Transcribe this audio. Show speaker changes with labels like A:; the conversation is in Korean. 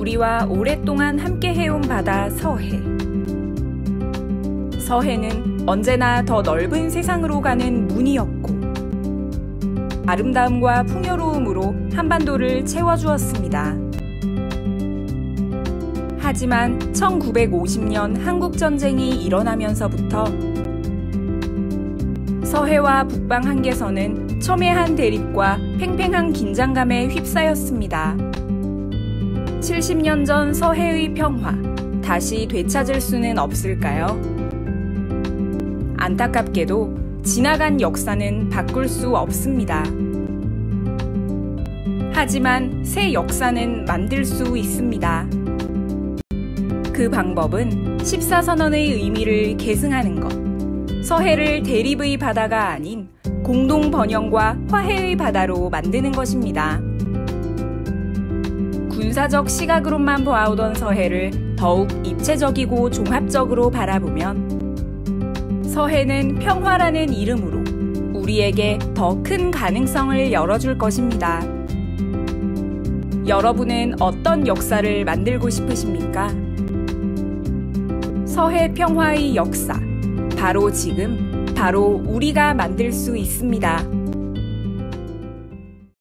A: 우리와 오랫동안 함께 해온 바다 서해. 서해는 언제나 더 넓은 세상으로 가는 문이었고 아름다움과 풍요로움으로 한반도를 채워주었습니다. 하지만 1950년 한국전쟁이 일어나면서부터 서해와 북방 한계선은 첨예한 대립과 팽팽한 긴장감에 휩싸였습니다. 70년 전 서해의 평화, 다시 되찾을 수는 없을까요? 안타깝게도 지나간 역사는 바꿀 수 없습니다. 하지만 새 역사는 만들 수 있습니다. 그 방법은 14선언의 의미를 계승하는 것, 서해를 대립의 바다가 아닌 공동 번영과 화해의 바다로 만드는 것입니다. 군사적 시각으로만 보아오던 서해를 더욱 입체적이고 종합적으로 바라보면 서해는 평화라는 이름으로 우리에게 더 큰 가능성을 열어줄 것입니다. 여러분은 어떤 역사를 만들고 싶으십니까? 서해 평화의 역사, 바로 지금, 바로 우리가 만들 수 있습니다.